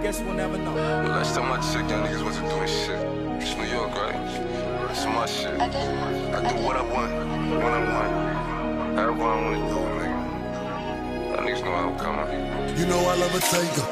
guess we'll never know. Well, last time I checked, y'all niggas wasn't doing shit. It's New York, right? It's my shit. I do what I want, when I want. However I want to do it, nigga. Y'all niggas know how I'm coming. You know I love a tiger.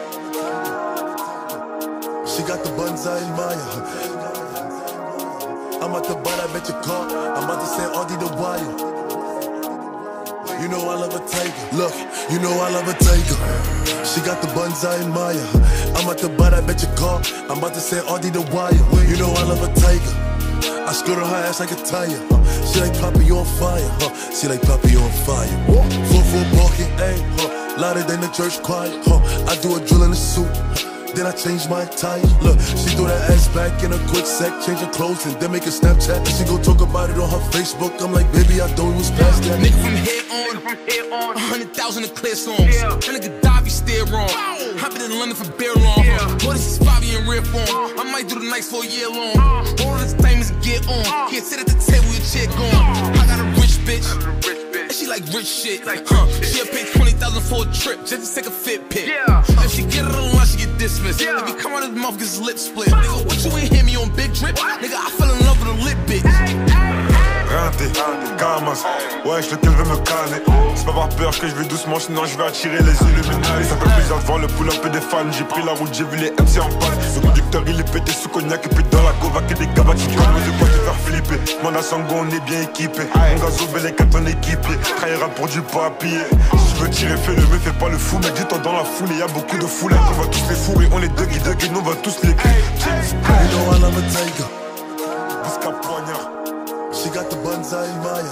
She got the buns, I admire her. I'm at the butt, I bet your car. I'm about to say Audi the wire. You know I love a tiger. Look, you know I love a tiger. She got the buns, I admire her. I'm at the butt, I bet your car. I'm about to say Audi the wire. You know I love a tiger. I skirt on her ass like a tire. She like Poppy on fire. She like Poppy on fire. 4-4 parking, ayy. Louder than the church choir. I do a drill in a suit. Then I change my attire. Look, she threw that ass back in a quick sec, change her clothes and then make a Snapchat. She go talk about it on her Facebook. I'm like, baby, I thought it was past that. Nigga from here on, 100,000 to clear songs. That nigga Davi still wrong. I've been in London for beer long. Boy, this is Fivio in real form. I might do the nights for a year long. All of this famous get on. Can't sit at the table with your chick on. I got a rich bitch. And she like rich shit. She'll pay 20,000 for a trip just to take a fit pic. If she get it alone, she get dismissed. If he come out his mouth, get his lip split. Nigga, what you ain't hear me on big drip? Nigga, I fell in love with a lit bitch. Rinté, Kamas, wesh lequel veut me canner. C'est pas avoir peur que je vais doucement, sinon je vais attirer les Illuminati. Ça fait plaisir de voir le pull-up et des fans. J'ai pris la route, j'ai vu les MC en panne. Le conducteur il est pété sous cognac. Et puis dans la cova que des cabas qui connaissent de quoi te faire flipper. Mon Sango on est bien équipé. Mon Gazo les 4 ton équipier. Trahira pour du papier. Si tu veux tirer fais-le, mais fais pas le fou. Mec dis-toi dans la foule, y'a beaucoup de foule. On va tous les fourrer, on est deux guides, nous on va tous les culs. You know I love a tiger. Busca poignard. She got the buns, I admire.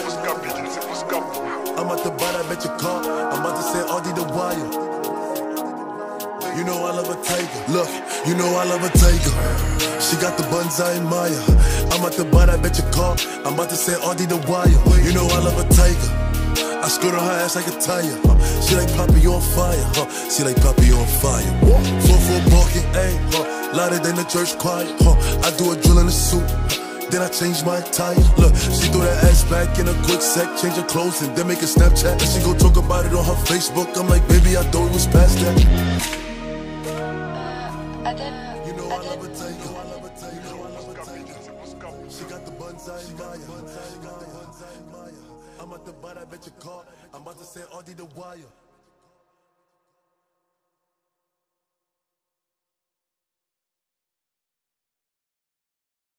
I'm at the butt, I bet your car. I'm about to say Audi the wire. You know I love a tiger. Look, you know I love a tiger. She got the buns, I admire. I'm at the butt, I bet your car. I'm about to say Audi the wire. You know I love a tiger. I skirt on her ass like a tire. She like Poppy on fire. She like Poppy on fire. 4-4 parking, ayy. Louder than the church choir. I do a drill in a suit. Then I change my attire. Look, she threw that ass back in a quick sec, change her clothes and then make a Snapchat. And she go talk about it on her Facebook. I'm like, baby, I thought it was past that. You know I love a tiger. She got the buns, I admire. I'm at the butt, I bet your car. I'm about to say Audi the wire.